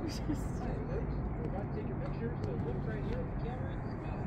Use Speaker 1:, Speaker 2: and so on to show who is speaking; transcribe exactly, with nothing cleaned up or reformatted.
Speaker 1: We're about to take your picture, so look right here at the camera.